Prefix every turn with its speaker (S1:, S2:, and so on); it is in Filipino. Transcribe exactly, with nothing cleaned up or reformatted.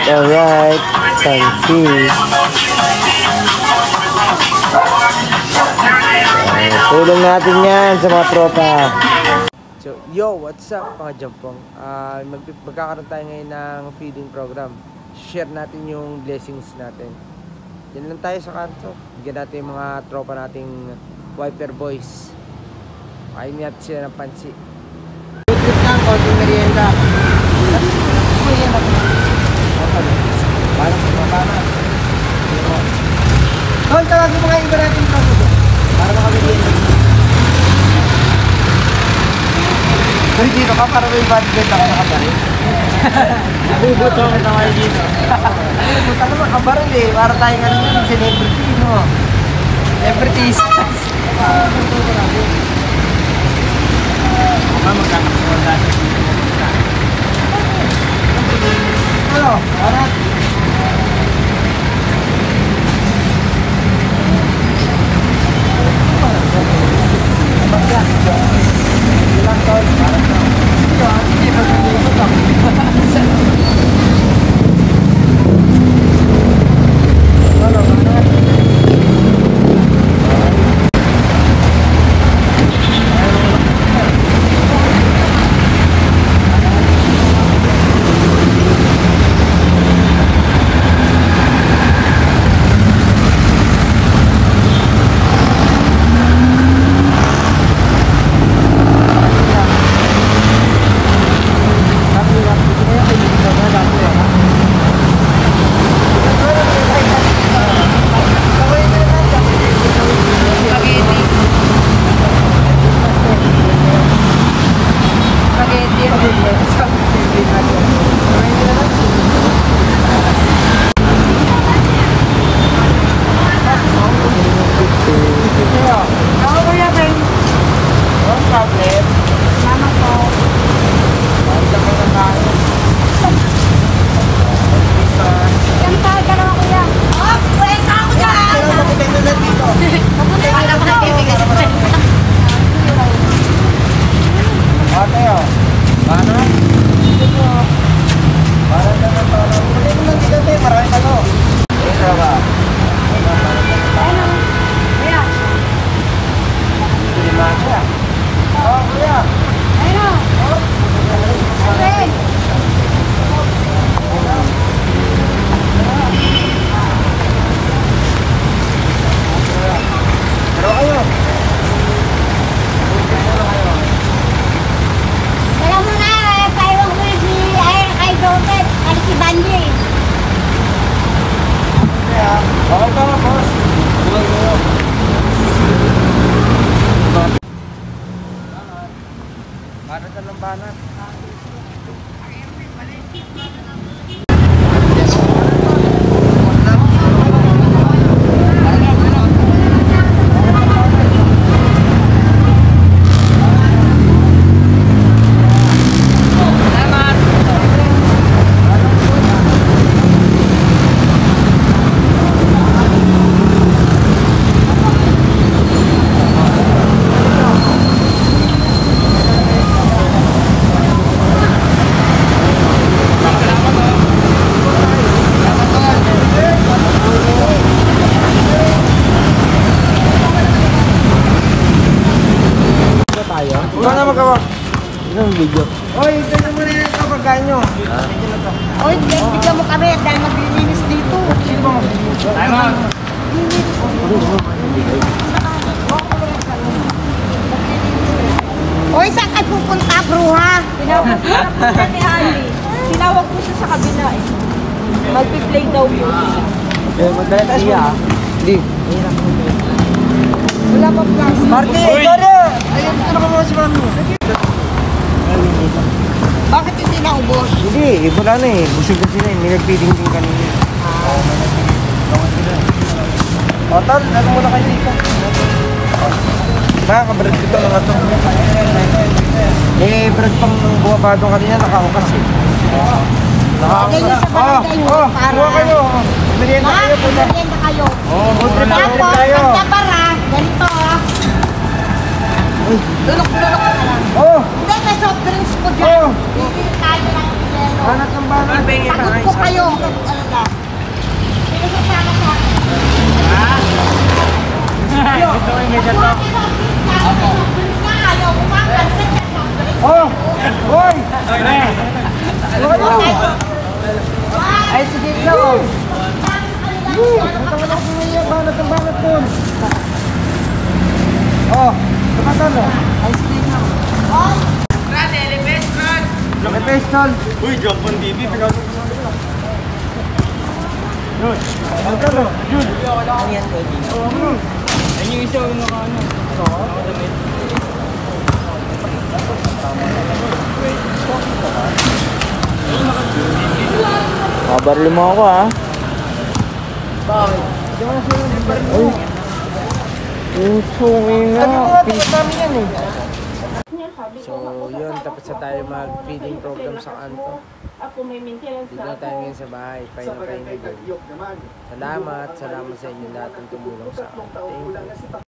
S1: Alright, fancy. Tulong natin yan sa mga tropa. So, yo, what's up mga jampong? Uh, mag magkakaroon tayo ngayon ng feeding program. Share natin yung blessings natin. Yan lang tayo sa kanto. Bigyan natin yung mga tropa nating wiper boys. Kain natin sila ng pansi. Trip lang, konting merienda. Parang kumapana. Tol, tawagin mga iba natin ito. Para makabigyan. Pero dito ka, para may bad bet ako nakabaril. Bubuto ako na kayo dito. Buta ka makabaril eh. Para tayo nga naman, celebrity, no? Celebrities. Baka magkakasuhan natin. Ano? Arat? Ilang taon? Parang na. Hindi ba nandito ka? Ano? Ano? Banat na lang banat. Ikaw na magawa. Ito ang video. Oy, tignan mo na yung kapagkain nyo.
S2: Oy, tignan mo kami dahil maglilinis dito.
S1: Sino ba maglilinis?
S3: Tayo mo.
S2: Oy, saan kayo pupunta, bruha?
S4: Tinawag ko na po siya ni Ali. Tinawag ko siya sa kabila eh. Magpi-play daw yun.
S1: Eh, magdala tayo siya. Hindi.
S2: Wala pa plus.
S1: Marty, ikaw na! Ayun, ito na kamawa si mami.
S2: Bakit hindi naubos?
S1: Hindi, wala na eh. Busog na sila eh. May nag-feeding din kanina. Oo, may nag-feeding. Tawa sila. O, tal, ano muna kayo dito? Mga kabrad dito mga ito. Eh, brad pang buwabadong kanina, nakaukas eh. Nakaukas na. Oh, oh, buwa kayo. Merienda kayo po na.
S2: Merienda kayo.
S1: Oo, good trip na
S2: Tapos,
S1: tayo.
S2: pagkabara, ganito ah. Lulok-lulok ka lang.
S1: Oh!
S2: Hindi, may soft drinks ko dyan.
S1: Oh!
S2: Hindi tayo lang.
S1: Banat ng banat.
S2: Sagot ko kayo.
S1: Ay, sige ikaw. Ang tawag ko niya, banat ang banat doon. Oh, kapatan mo. Ice cream na. Brad, elevate, Brad. Elevate, tol.
S3: Uy, jump on T V. Pinasok ko sa kanila. Yun. Ano ka no? Yun.
S1: Ano yan, tol?
S3: Ayun yung isa yung naka ano. Nakadamit.
S1: Kabarli mo ako, ha? Bakit? Uy. Yung sungay nga. yan eh. So, yun. Tapos na tayo mag-feeding program sa kanto.
S4: Ako may maintenance
S1: Dito na tayo ngayon sa bahay. Pahinga-pahinga doon. Salamat. Salamat sa inyo lahat ng tumulong sa akin. Thank you.